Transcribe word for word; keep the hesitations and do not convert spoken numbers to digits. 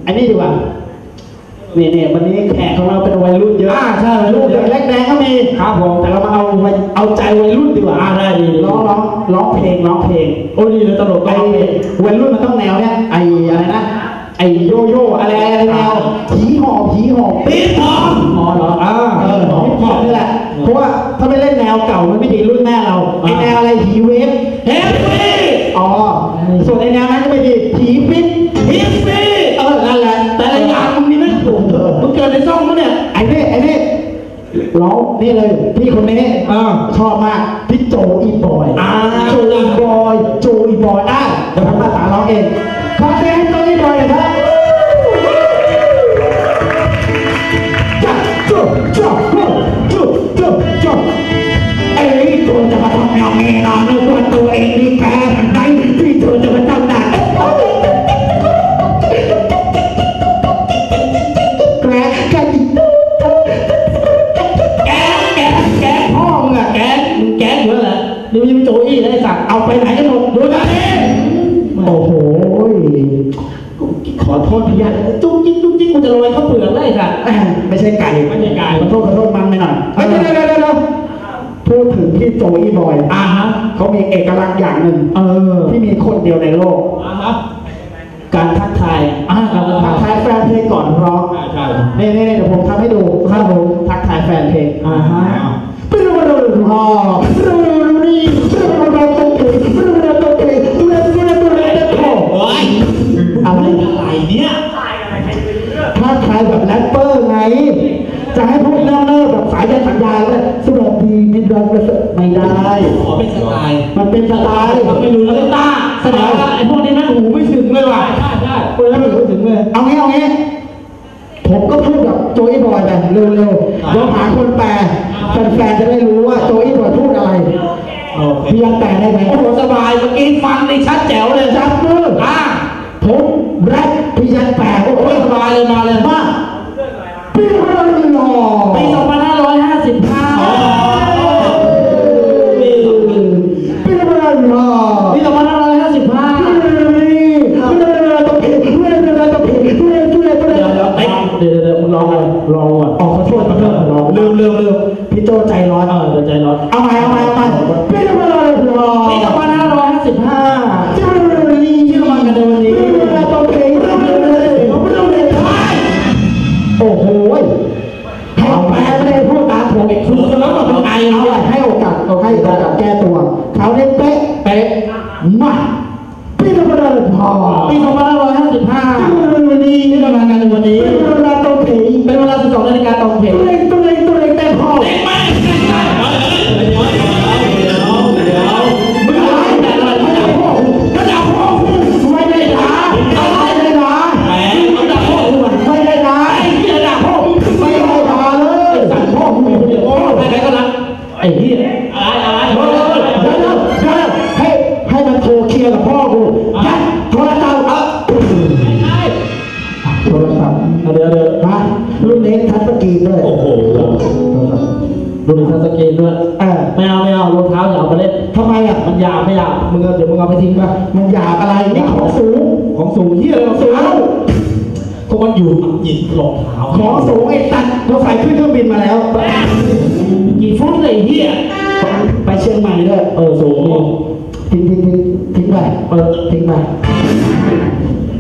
อันนี้ดีกว่าเนี่ยเนี่ยวันนี้แขกของเราเป็นวัยรุ่นเยอะอ่าใช่วัยรุ่นเยอะแรกแดงก็มีครับผมแต่เรามาเอาเอาใจวัยรุ่นดีกว่าอ่าได้ดีร้องร้องร้องเพลงร้องเพลงโอ้ดีเลยตลกไอวัยรุ่นมันต้องแนวเนี้ยไออะไรนะไอโยโย่อะไรอะไรแนวผีหอบผีหอบปี๊บหอบอ๋อเหรออ่าเออหอบผีหอบนี่แหละเพราะว่าถ้าไม่เล่นแนวเก่ามันไม่ดีรุ่นแม่เราไอแนวอะไรผีเวฟเฮฟวี่อ๋อส่วนไอแนวนั้นก็ไม่ดีผีฟิตผีฟิตเออนั่นแหละแต่ละอย่างมึงนี่ไม่ถูกเถอะมึงเกิดในซ่องมั้งเนี่ยไอ้นี่ไอ้นี่ร้องนี่เลยพี่คนนี้ชอบมากพี่โจอีบอยโจอีบอยโจอีบอยได้เดี๋ยวทำภาษาร้องเองขอเสียงโจอีบอยเลยครับจ้าโจโจโจโจโจโจไอ้ตัวจะมาทำอย่างนี้นะในตัวตัวเองนี่แกไหนที่เธอจะมาทำได้แกแกแกแกแกพ่อมึงอะแกมึงแกเยอะแหละเดี๋ยวยังโจอี้ได้สั่งเอาไปไหนกันหมดดูนะนี่โอ้โหขอโทษพี่ยันจุ๊กจิ๊กจุ๊กจิ๊กกูจะลอยเข้าเปลือกได้ค่ะไม่ใช่ไก่ไม่ใช่ไก่ขอโทษขอโทษมันไปหน่อยเดี๋ยวเดี๋ยวเดี๋ยวพูดถึงพี่โจอี้บอยอ่าฮะเขามีเอกลักษณ์อย่างหนึ่งเออที่มีคนเดียวในโลกอ่าฮะการทักทายอ่าการทักทายแฟนเพลงก่อนร้องใช่นี่นี่เดี๋ยวผมทำให้ดูครับผมทักทายแฟนเพลงอ่าฮะเป็นวันเดียวอ๋อเป็นวันนี้เป็นวันเดียวต้องเพลงเป็นวันเดียวต้องเพลงตัวเล็กตัวเล็กตัวเล็กตัวเล็กโอ้ยอะไรอะไรเนี่ยทักทายแบบแรปเปอร์ไงจะให้พูดเนิ่มๆแบบสายยันสัญญาเลยสวัสดีมิตรรักไม่ได้ขอเป็นสไตล์มันเป็นสไตล์มันไม่รู้แล้วตาแสดงว่าไอ้พวกนี้นั่นหูไม่ถึงเลยว่ะใช่ใช่คนนั้นหูไม่ถึงเลยเอางี้เอางี้ผมก็พูดกับโจอี้บอยไปเร็วๆเดี๋ยวหาคนแปลแฟนๆจะได้รู้ว่าโจอี้บอยพูดอะไรพี่ยังแปลได้ไหมโอ้โหสบายเมื่อกี้ฟังในชัดแจ๋วเลยชัดมืออ่ะผมแรปพี่ยังแปลโอ้โหสบายเลยมาเลยมาปีปีสองพันห้าร้อยห้าสิบห้าปีปีสองพันห้าร้อยห้าสิบห้าเดี๋ยวเดี๋ยวมึงลองเลยลองก่อนออกขอโทษมาเถอะลองลืมลืมลืมพี่โจใจร้อนเออใจร้อนเอาใหม่เอาใหม่เอาใหม่ปีสองพันห้าร้อยปีสองพันห้าร้อยห้าสิบห้าชื่อวันนี้ชื่อมันกันในวันนี้ต้องเพลงต้องเพลงต้องเพลงโอ้โหให้แปลไม่ได้พูดตามผมอีกคือแล้วก็ต้องไอเอาไว้ให้โอกาสเราให้โอกาสแก้ตัวเขาเล่นเป๊ะเป๊ะมาปีสองพันห้าร้อยพอปีสองพันห้าร้อยห้าสิบห้าวันนี้ที่เราทำงานในวันนี้เป็นเวลาตรงเพลงเป็นเวลาสิบสองนาฬิกาตรงเพลงตัวเองตัวเองตัวเองแต่พ่อเด็กไม่เดี๋ยวเดี๋ยวเดี๋ยวมึงอะไรแต่อะไรไม่ได้พ่อไม่ได้พ่อไม่ได้ด่าไม่ได้ด่าแหมไม่ได้พ่อไม่ได้ด่าไอ้เหี้ยด่าพ่อไม่ได้ด่าเลยสั่งพ่อมึงไม่ได้พ่อใครก็รักไอ้เหี้ยอะไรอะไรเดี๋ยวเดี๋ยวเดี๋ยวให้ให้มันโทรเคลียร์กับพ่อกูยัดโทรศัพท์อ่ะโทรศัพท์เดี๋ยวเดี๋ยวฮะรุ่นนี้ทัชสกรีนด้วยโอ้โหรุ่นนี้ทัชสกรีนด้วยเออไม่เอาไม่เอารองเท้าอย่าเอาไปเล่นทำไมอ่ะมันหยาบไม่หยาบมึงเดี๋ยวมึงเอาไปทิ้งป่ะมันหยาบอะไรนี่ของสูงของสูงเหี้ยอะไรของสูงก็มันอยู่หยิบรองเท้าของสูงไอ้ตัดเราใส่ขึ้นเครื่องบินมาแล้วกี่ฟุตเลยเหี้ยไปเชียงใหม่ด้วยเออสูงทิ้งทิ้งทิ้งทิ้งไปเออทิ้งไป